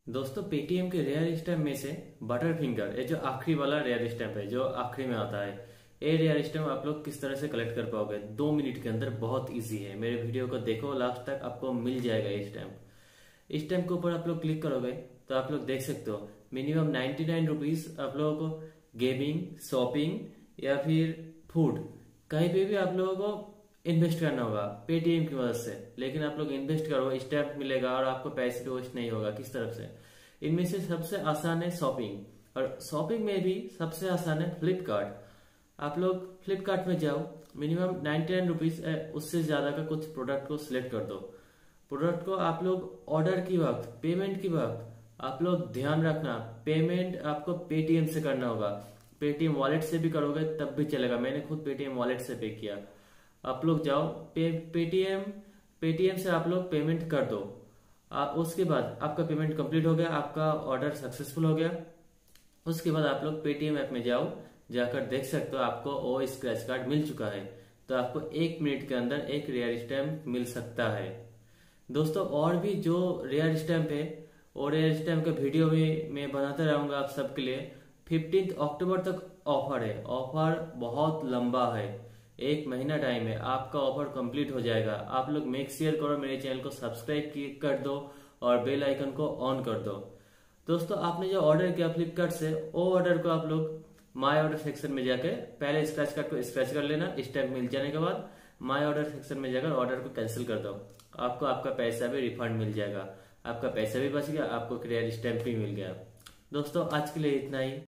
दोस्तों पेटीएम के rare stamp में से बटर फिंगर, ये जो आखिरी वाला रेयर स्टैम्प है जो आखिरी में आता है, ये रेयर स्टैम्प आप लोग किस तरह से कलेक्ट कर पाओगे 2 मिनट के अंदर। बहुत इजी है, मेरे वीडियो को देखो लास्ट तक, आपको मिल जाएगा ये स्टैम्प। इस स्टैम्प के ऊपर आप लोग क्लिक करोगे तो आप लोग देख सकते हो मिनिमम 99 रुपीज आप लोगों को गेमिंग, शॉपिंग या फिर फूड कहीं पे भी आप लोगों को इन्वेस्ट करना होगा पेटीएम की मदद से। लेकिन आप लोग इन्वेस्ट करो, स्टैम्प मिलेगा और आपको पैसे वेस्ट नहीं होगा। किस तरफ से? इनमें से सबसे आसान है शॉपिंग, और शॉपिंग में भी सबसे आसान है फ्लिपकार्ट। आप लोग फ्लिपकार्ट में जाओ, मिनिमम 99 रुपीज उससे ज्यादा का कुछ प्रोडक्ट को सिलेक्ट कर दो। प्रोडक्ट को आप लोग ऑर्डर की वक्त, पेमेंट की वक्त आप लोग ध्यान रखना, पेमेंट आपको पेटीएम से करना होगा। पेटीएम वॉलेट से भी करोगे तब भी चलेगा, मैंने खुद पेटीएम वॉलेट से पे किया। आप लोग जाओ पेटीएम से आप लोग पेमेंट कर दो। उसके बाद आपका पेमेंट कंप्लीट हो गया, आपका ऑर्डर सक्सेसफुल हो गया। उसके बाद आप लोग पेटीएम ऐप में जाओ, जाकर देख सकते हो आपको ओ स्क्रैच कार्ड मिल चुका है। तो आपको 1 मिनट के अंदर एक रेयर स्टैम्प मिल सकता है। दोस्तों और भी जो रेयर स्टैम्प है, वो रेयर स्टैम्प का वीडियो भी मैं बनाता रहूंगा आप सबके लिए। 15 अक्टूबर तक ऑफर है, ऑफर बहुत लंबा है, 1 महीना टाइम है, आपका ऑफर कंप्लीट हो जाएगा। आप लोग मेक शेयर करो, मेरे चैनल को सब्सक्राइब कर दो और बेल आइकन को ऑन कर दो। दोस्तों आपने जो ऑर्डर किया फ्लिपकार्ट से, वो ऑर्डर को आप लोग माय ऑर्डर सेक्शन में जाके पहले स्क्रैच कार्ड को स्क्रैच कर लेना। स्टैम्प मिल जाने के बाद माय ऑर्डर सेक्शन में जाकर ऑर्डर को कैंसिल कर दो। आपको आपका पैसा भी रिफंड मिल जाएगा, आपका पैसा भी बच गया, आपको रेयर स्टैम्प भी मिल गया। दोस्तों आज के लिए इतना ही।